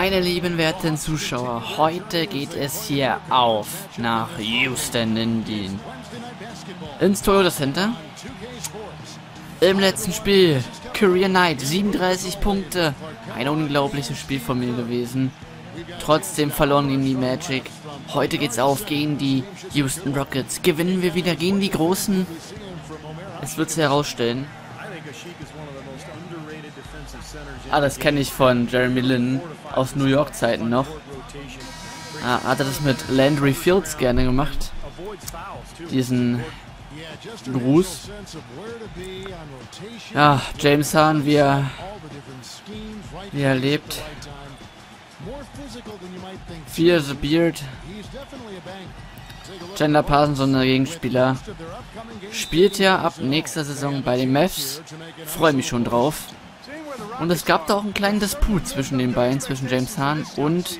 Meine lieben werten Zuschauer, heute geht es hier auf nach Houston ins Toyota Center. Im letzten Spiel, Career Night, 37 Punkte. Ein unglaubliches Spiel von mir gewesen. Trotzdem verloren gegen die Magic. Heute geht's auf gegen die Houston Rockets. Gewinnen wir wieder gegen die Großen? Es wird sich herausstellen. Ah, das kenne ich von Jeremy Lin aus New York Zeiten noch. Ah, hat er das mit Landry Fields gerne gemacht. Diesen Gruß. Ja, James Harden, wie er lebt. Fear the Beard. Chandler Parsons, unser Gegenspieler, spielt ja ab nächster Saison bei den Mavs. Freue mich schon drauf. Und es gab da auch einen kleinen Disput zwischen den beiden, zwischen James Harden und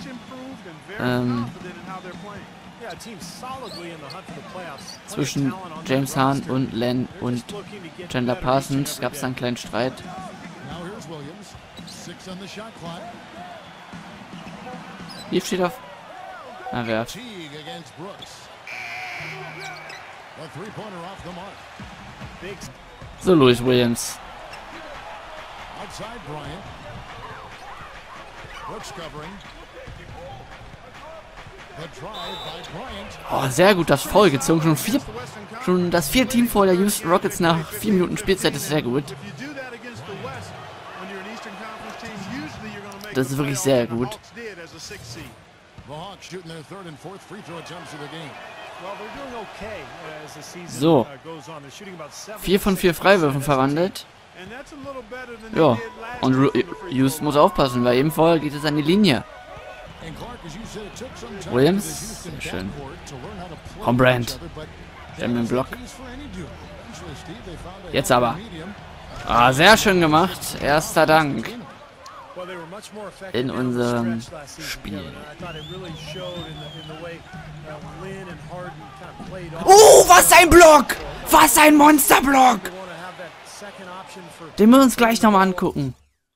Chandler Parsons gab es einen kleinen Streit. Hier steht auf. Na, wer? So, Louis Williams. Oh, sehr gut, das Foul gezogen. Schon das vierte Team vor der Houston Rockets nach 4 Minuten Spielzeit ist sehr gut. Das ist wirklich sehr gut. So. 4 von 4 Freiwürfen verwandelt. Ja. Und Houston muss aufpassen, weil eben vorher geht es an die Linie. Williams. Sehr schön. Komm, Brand. Wir haben den Block. Jetzt aber. Ah, sehr schön gemacht. Erster Dank. In unserem Spiel. Oh, was ein Block! Was ein Monsterblock! Den müssen wir uns gleich nochmal angucken.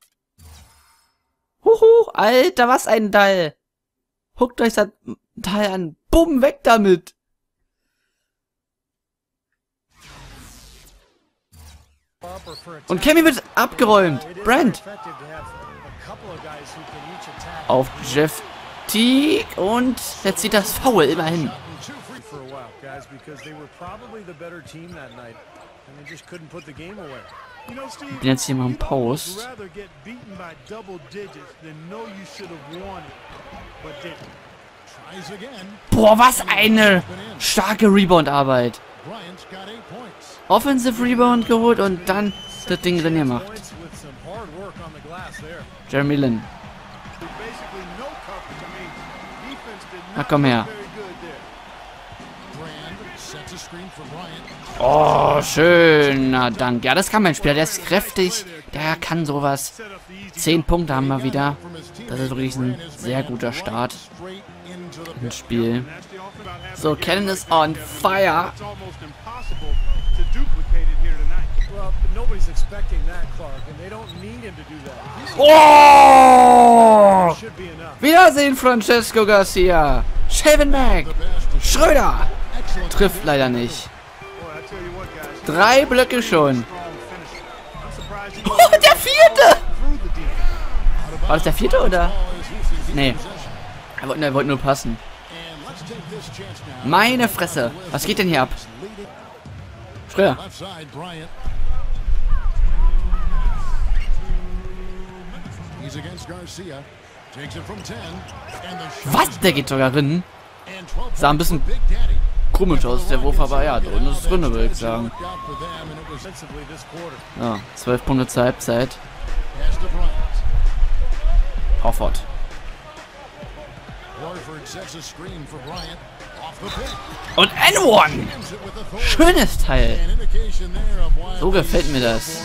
Huhu, Alter, was ein Teil! Guckt euch das Teil an. Bumm, weg damit! Und Kemi wird abgeräumt. Brand. Auf Jeff Teague und jetzt zieht das Foul immerhin. Ich bin jetzt hier mal im Post. Boah, was eine starke Rebound-Arbeit. Offensive Rebound geholt und dann das Ding drin gemacht. Jeremy Lin. Na komm her. Oh, schöner Dank. Ja, das kann mein Spieler. Der ist kräftig. Der kann sowas. 10 Punkte haben wir wieder. Das ist wirklich ein sehr guter Start ins Spiel. So, Cannon ist on fire. Oh! Wiedersehen, Francesco Garcia. Shavin Mack. Schröder. Trifft leider nicht. 3 Blöcke schon. Oh, der 4. War das der 4. oder? Nee. Er wollte nur passen. Meine Fresse. Was geht denn hier ab? Schröder. Was? Der geht sogar drin. Sah ein bisschen komisch aus, der Wurf, aber ja, drin ist drin, würde ich sagen. Ja, 12 Punkte zur Halbzeit. Hofford. Und N1! Schönes Teil. So gefällt mir das.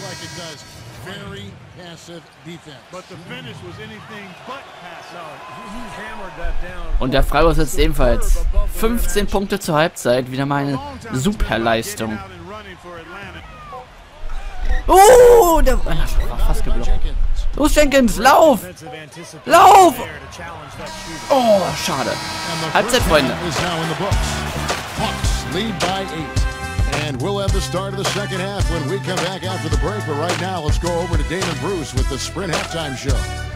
Und der Freiwurf ist ebenfalls 15 Punkte zur Halbzeit. Wieder mal eine Superleistung. Oh, der war fast geblockt. Los, Jenkins, lauf! Lauf! Oh, schade. Halbzeit, Freunde. Hawks lead by 8. And we'll have the start of the second half when we come back after the break. But right now, let's go over to Damon Bruce with the Sprint halftime show.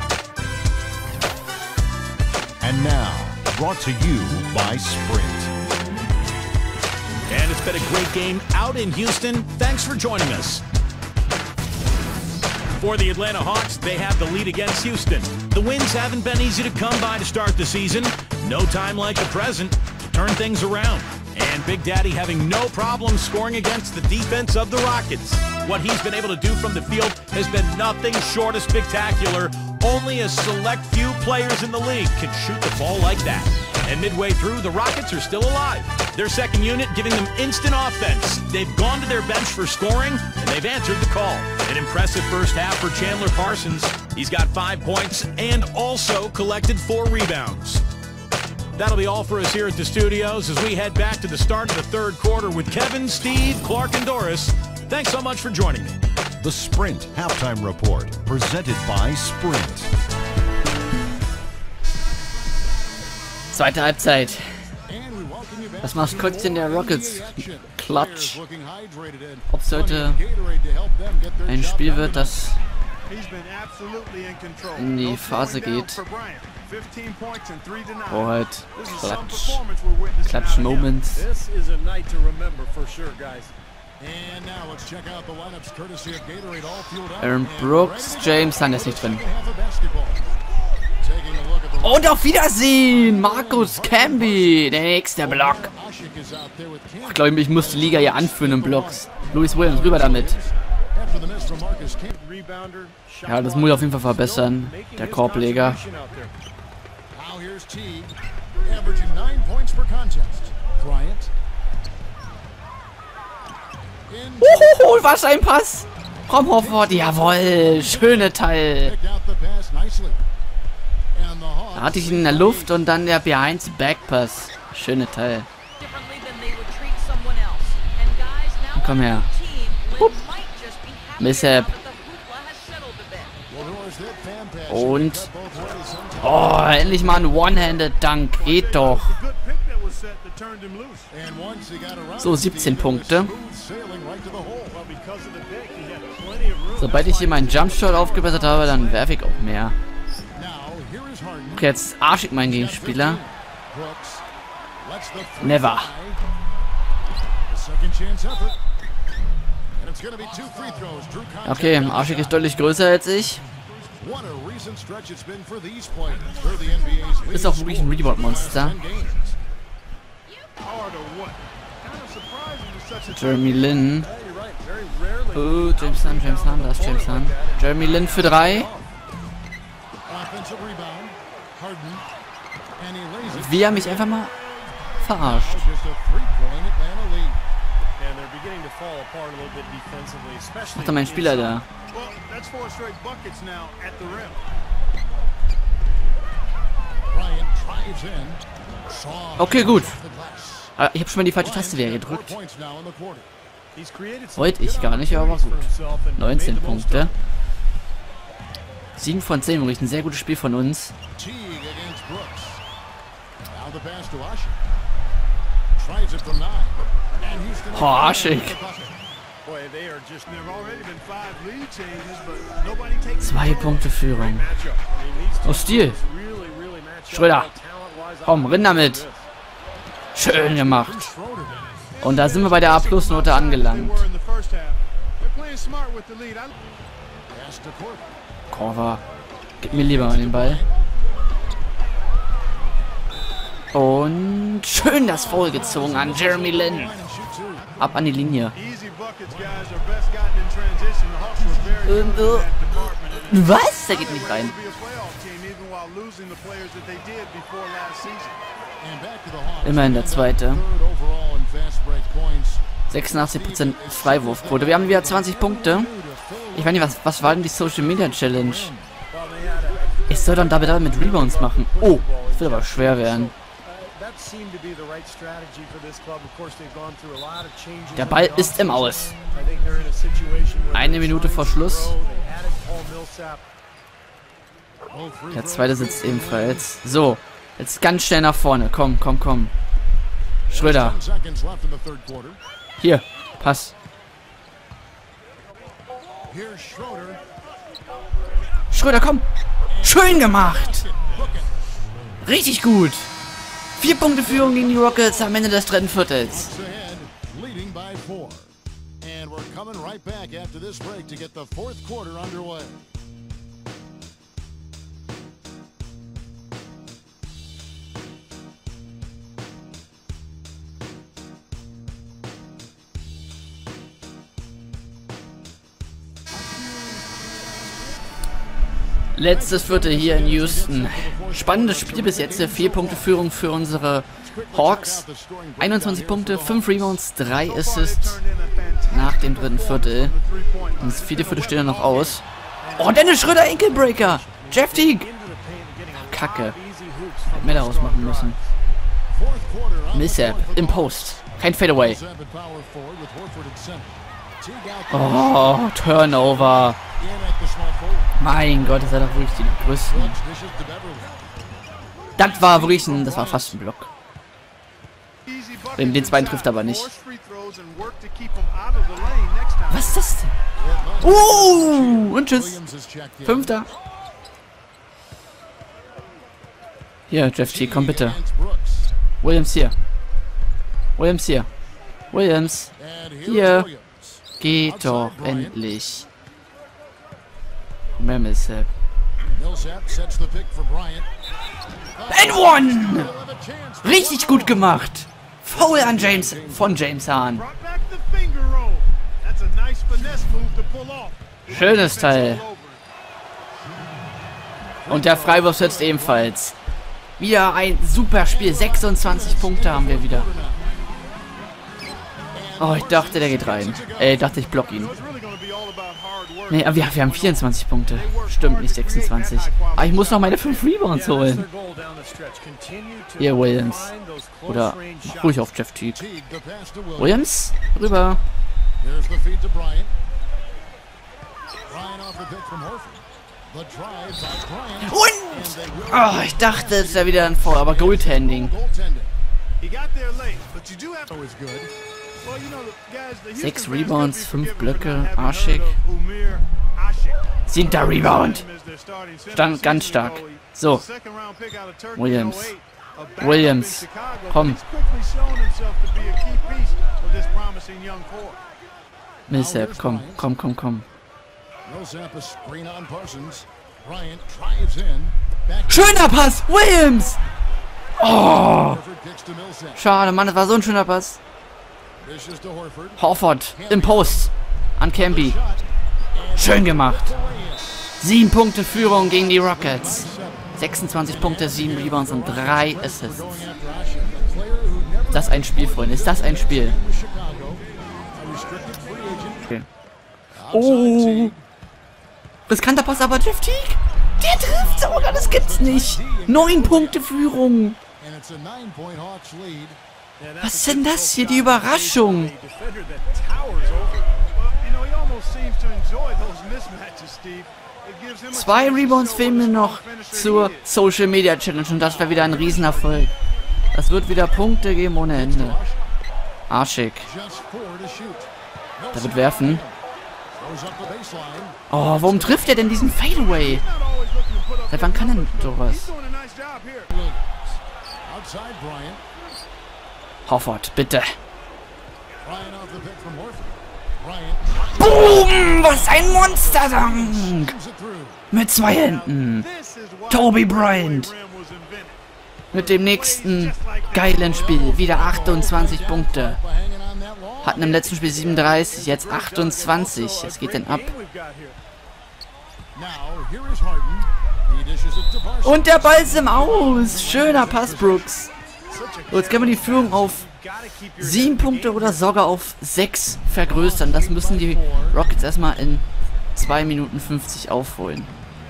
And now, brought to you by Sprint. And it's been a great game out in Houston. Thanks for joining us. For the Atlanta Hawks, they have the lead against Houston. The wins haven't been easy to come by to start the season. No time like the present to turn things around. And Big Daddy having no problem scoring against the defense of the Rockets. What he's been able to do from the field has been nothing short of spectacular. Only a select few players in the league can shoot the ball like that. And midway through, the Rockets are still alive. Their second unit giving them instant offense. They've gone to their bench for scoring, and they've answered the call. An impressive first half for Chandler Parsons. He's got 5 points and also collected 4 rebounds. That'll be all for us here at the studios as we head back to the start of the third quarter with Kevin, Steve, Clark, and Doris. Thanks so much for joining me. The Sprint Halftime Report, presented by Sprint. Zweite Halbzeit. Was macht Köpfchen der Rockets? Klatsch. Ob es heute ein Spiel wird, das in die Phase geht, wo halt Klatsch-Moments. Aaron Brooks, James Harden ist nicht drin. Und auf Wiedersehen! Marcus Camby, der nächste Block. Ich glaube, ich muss die Liga hier anführen in Blocks. Louis Williams, rüber damit. Ja, das muss ich auf jeden Fall verbessern, der Korbleger. Was ein Pass! Komm, Hofford, jawohl, schöne Teil. Da hatte ich ihn in der Luft und dann der Behind-Back-Pass. Schöne Teil. Komm her. Mishap. Und... Oh, endlich mal ein One-Handed-Dunk. Geht doch. So, 17 Punkte. Sobald ich hier meinen Jumpshot aufgebessert habe, dann werfe ich auch mehr. Okay, jetzt arsch ich meinen Gegenspieler. Never. Okay, Arschig ist deutlich größer als ich. Ist auch wirklich ein Rebound-Monster. Jeremy Lin. Oh, James Harden, da ist James Harden. Jeremy Lin für 3. Wie er mich einfach mal verarscht. Macht er mein Spieler da? Okay, gut. Ich habe schon mal die falsche Taste wieder gedrückt. Wollte ich gar nicht, aber gut. 19 Punkte. 7 von 10, wirklich ein sehr gutes Spiel von uns. Oh, arschig. 2 Punkte Führung. Oh, Stil. Schröder. Komm, renn damit. Schön gemacht. Und da sind wir bei der A+-Note angelangt. Korver. Gib mir lieber mal den Ball. Und schön das Foul gezogen an Jeremy Lin. Ab an die Linie. Was? Der geht nicht rein. Immerhin der zweite. 86% Freiwurfquote. Wir haben wieder 20 Punkte. Ich weiß nicht, was war denn die Social Media Challenge? Ich soll dann damit mit Rebounds machen. Oh, das wird aber schwer werden. Der Ball ist im Aus. 1 Minute vor Schluss. Der zweite sitzt ebenfalls. So, jetzt ganz schnell nach vorne. Komm, komm, komm. Schröder. Hier, Pass. Schröder, komm. Schön gemacht. Richtig gut. 4 Punkte Führung gegen die Rockets am Ende des dritten Viertels. Letztes Viertel hier in Houston. Spannendes Spiel bis jetzt. 4 Punkte Führung für unsere Hawks. 21 Punkte, 5 Rebounds, 3 Assists nach dem dritten Viertel. Und das vierte Viertel steht ja noch aus. Oh, Dennis Schröder, Ankle-Breaker. Jeff Teague. Kacke. Hätte mehr daraus machen müssen. Millsap im Post. Kein Fadeaway. Oh, Turnover. Mein Gott, das war doch wirklich die größten. Das war wirklich ein, das war fast ein Block. Den zweiten trifft aber nicht. Was ist das denn? Und tschüss. 5. Hier, Jeff T, komm bitte. Williams hier. Williams hier. Williams. Hier. Geht doch endlich. Mehr Millsap. And one! Richtig gut gemacht. Foul an James von James Hahn. Schönes Teil. Und der Freiwurf setzt ebenfalls. Wieder ein super Spiel. 26 Punkte haben wir wieder. Oh, ich dachte, der geht rein. Ich dachte, ich block ihn. Nee, aber wir haben 24 Punkte. Stimmt, nicht 26. Aber ich muss noch meine 5 Rebounds holen. Hier, Williams. Oder mach ruhig auf Jeff Teague. Williams, rüber. Und! Oh, ich dachte, es wäre wieder ein Foul, aber Goaltending. 6 Rebounds, 5 Blöcke, arschig. 7. Rebound. Ganz stark. So. Williams. Williams. Komm. Millsap, komm. Schöner Pass! Williams! Oh! Schade, Mann, das war so ein schöner Pass. Horford im Post an Campy. Schön gemacht. 7 Punkte Führung gegen die Rockets. 26 Punkte, 7 Rebounds und 3 Assists. Ist das ein Spiel, Freunde? Ist das ein Spiel? Okay. Oh! Riskanter Pass, aber Jeff Teague. Der trifft sogar, das gibt's nicht. 9 Punkte Führung. Was ist denn das hier, die Überraschung? 2 Rebounds fehlen mir noch zur Social Media Challenge und das wäre wieder ein Riesenerfolg. Das wird wieder Punkte geben ohne Ende. Arschig. Der wird werfen. Oh, warum trifft er denn diesen Fadeaway? Seit wann kann er denn sowas? Horford, bitte. Boom! Was ein Monsterdank! Mit 2 Händen. Toby Bryant. Mit dem nächsten geilen Spiel. Wieder 28 Punkte. Hatten im letzten Spiel 37, jetzt 28. Es geht denn ab. Und der Ball ist im Aus. Schöner Pass, Brooks. So, jetzt können wir die Führung auf 7 Punkte oder sogar auf 6 vergrößern. Das müssen die Rockets erstmal in 2 Minuten 50 aufholen.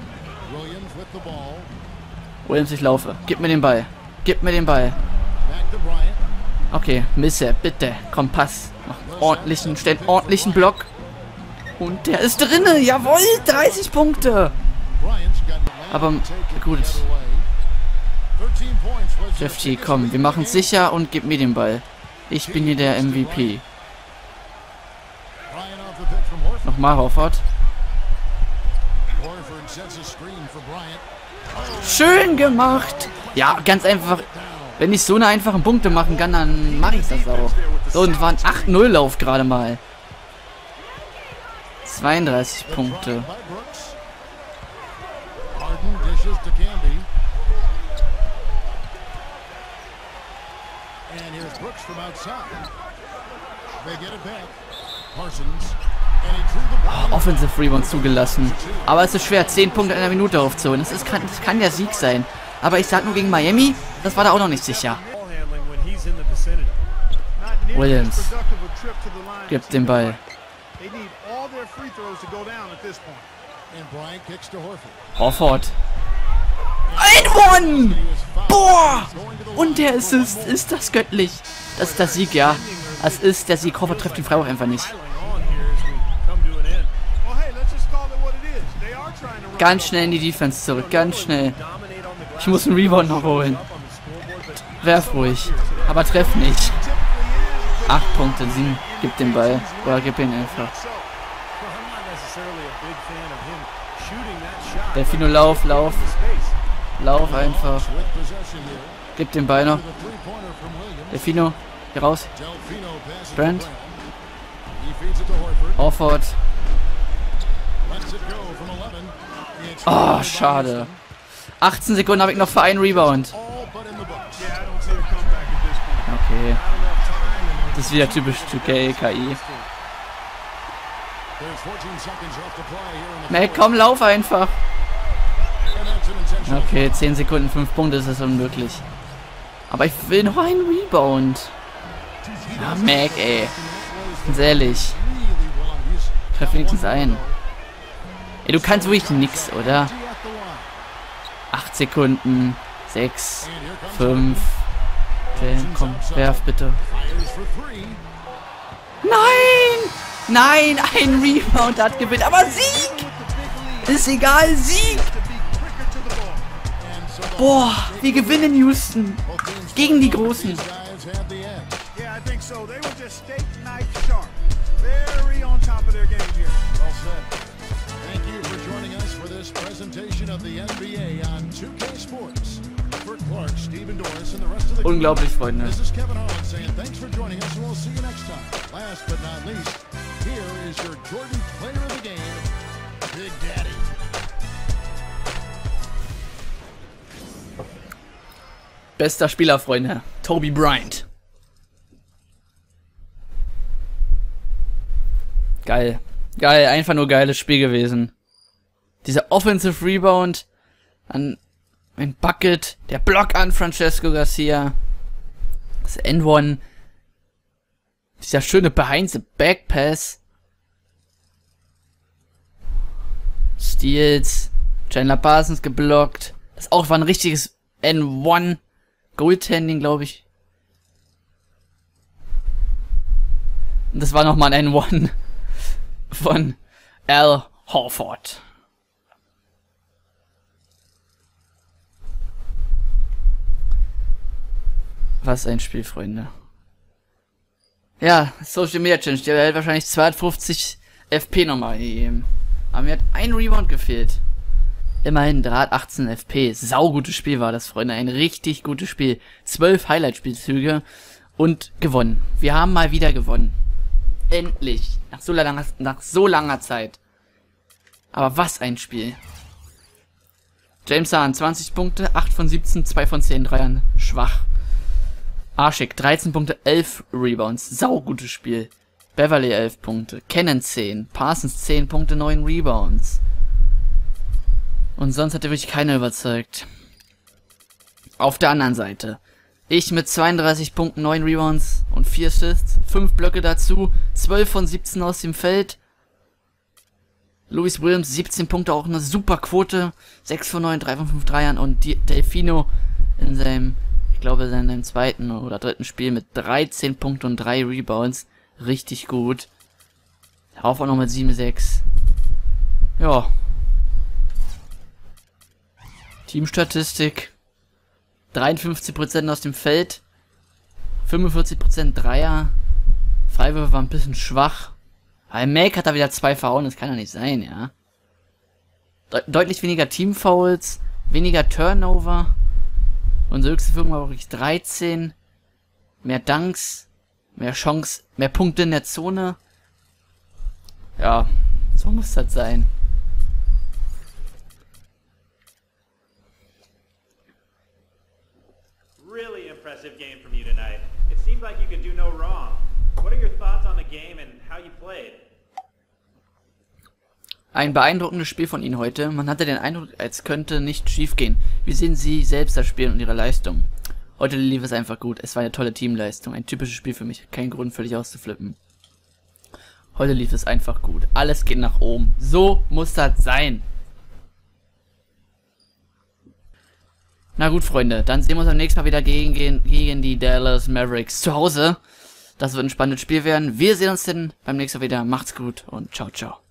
Williams, ich laufe. Gib mir den Ball. Gib mir den Ball. Okay, Millsap, bitte. Komm, Pass. Mach ordentlichen, stell ordentlichen Block. Und der ist drinne. Jawohl, 30 Punkte. Aber gut. Jeff T, komm, wir machen es sicher und gib mir den Ball. Ich bin hier der MVP. Nochmal Horford. Schön gemacht. Ja, ganz einfach. Wenn ich so eine einfachen Punkte machen kann, dann mache ich das auch. So, und war ein 8-0-Lauf gerade mal. 32 Punkte. Oh, Offensive Rebound zugelassen. Aber es ist schwer, 10 Punkte in einer Minute aufzuholen. Das kann der Sieg sein. Aber ich sag nur gegen Miami, das war da auch noch nicht sicher. Williams gibt den Ball. Horford. Ein Boah! Und der Assist, ist das göttlich. Das ist der Sieg, ja. Das ist der Sieg. Horford trifft den Freiwurf einfach nicht. Ganz schnell in die Defense zurück, ganz schnell. Ich muss einen Rebound noch holen. Werf ruhig, aber treff nicht. 8 Punkte, 7. Gib den Ball. Oder gib ihn einfach. Delfino, lauf, lauf. Lauf einfach. Gib den Ball noch. Delfino, hier raus. Brand. Horford. Oh, schade. 18 Sekunden habe ich noch für einen Rebound. Okay. Das ist wieder typisch 2K, KI. Mac, komm, lauf einfach. Okay, 10 Sekunden, 5 Punkte, ist das unmöglich. Aber ich will noch einen Rebound. Ah, Mac, ey. Ganz ehrlich. Treff wenigstens ein. Ey, du kannst wirklich nix, oder? 8 Sekunden. 6. 5. Okay, komm, werf bitte. Nein! Nein, ein Rebound hat gewinnt. Aber Sieg! Ist egal, Sieg! Boah, wir gewinnen Houston. Gegen die Großen. Unglaublich, Freunde. Bester Spieler, Freunde. Kobe Bryant. Geil. Geil, einfach nur geiles Spiel gewesen. Dieser Offensive Rebound an ein Bucket, der Block an Francesco Garcia, das N1, dieser schöne Behind the Back Pass, Steals, Chandler Parsons geblockt, das auch war ein richtiges N1 Goaltending, glaube ich. Und das war nochmal ein N1 von Al Horford. Was ein Spiel, Freunde. Ja, Social Media Challenge, der hätte wahrscheinlich 250 FP nochmal gegeben. Aber mir hat ein Rebound gefehlt. Immerhin 318 FP. Saugutes Spiel war das, Freunde. Ein richtig gutes Spiel. 12 Highlight-Spielzüge und gewonnen. Wir haben mal wieder gewonnen. Endlich. Nach so langer Zeit. Aber was ein Spiel. James Harden 20 Punkte, 8 von 17, 2 von 10 Dreiern. Schwach. Arshik 13 Punkte, 11 Rebounds. Saugutes Spiel. Beverly 11 Punkte. Cannon 10. Parsons 10 Punkte, 9 Rebounds. Und sonst hat er wirklich keiner überzeugt. Auf der anderen Seite. Ich mit 32 Punkten, 9 Rebounds und 4 Assists. 5 Blöcke dazu. 12 von 17 aus dem Feld. Louis Williams 17 Punkte, auch eine super Quote. 6 von 9, 3 von 5 Dreiern. Und Delfino in seinem, ich glaube, in seinem zweiten oder dritten Spiel mit 13 Punkten und 3 Rebounds. Richtig gut. Darauf auch noch mit 7-6. Ja. Teamstatistik. 53% aus dem Feld. 45% Dreier. Freiwürfe war ein bisschen schwach. Aber Make hat da wieder 2 verhauen, das kann ja nicht sein, ja. Deutlich weniger Teamfouls, weniger Turnover. Unsere höchste Führung war wirklich 13. Mehr Dunks, mehr Chance, mehr Punkte in der Zone. Ja, so muss das sein. Really impressive game from you tonight. It seemed like you could do no wrong. What are your thoughts on the game and how you played? Ein beeindruckendes Spiel von Ihnen heute. Man hatte den Eindruck, als könnte nicht schief gehen. Wie sehen Sie selbst das Spiel und Ihre Leistung? Heute lief es einfach gut. Es war eine tolle Teamleistung. Ein typisches Spiel für mich. Kein Grund, völlig auszuflippen. Heute lief es einfach gut. Alles geht nach oben. So muss das sein. Na gut, Freunde. Dann sehen wir uns am nächsten Mal wieder gegen die Dallas Mavericks zu Hause. Das wird ein spannendes Spiel werden. Wir sehen uns dann beim nächsten Mal wieder. Macht's gut und ciao, ciao.